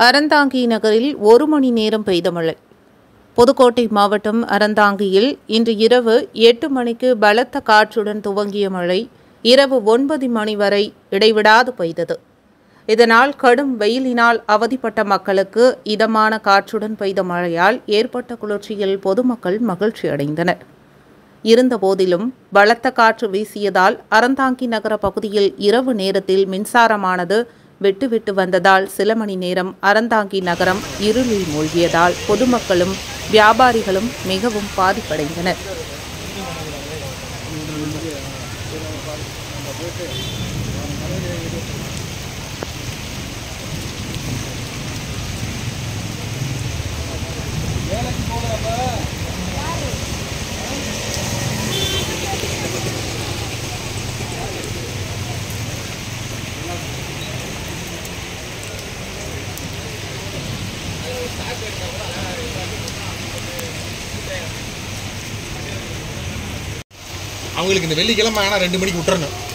அறந்தாங்கி நகரில் 1 மணி நேரம் பெய்த மழை. புதுக்கோட்டை மாவட்டம் அறந்தாங்கியில் இன்று இரவு 8 மணிக்கு பலத்த காற்றுடன் துவங்கிய மழை இரவு 9 மணி வரை இடைவிடாது பெய்தது. இதனால் கடும் வெயிலினால் அவதிப்பட்ட மக்களுக்கு இதமான காற்றுடன் பெய்த மழையால் ஏற்பட்ட குளிர்ச்சியில் பொதுமக்கள் மகிழ்ச்சி அடைந்தனர். இருந்தபோதிலும் பலத்த காற்று வீசியதால் அறந்தாங்கி நகர பகுதியில் இரவு நேரத்தில் மின்சாரமானது விட்டு வந்ததால் சில மணி நேரம் அறந்தாங்கி நகரம் இருளில் மூழ்கியதால் பொதுமக்களும் வியாபாரிகளும் மிகவும் பாதிப்படைந்தனர். அவங்களுக்கு இந்த வெள்ளிக்கிழமை ஆனால் 2 மணிக்கு விட்டுறணும்.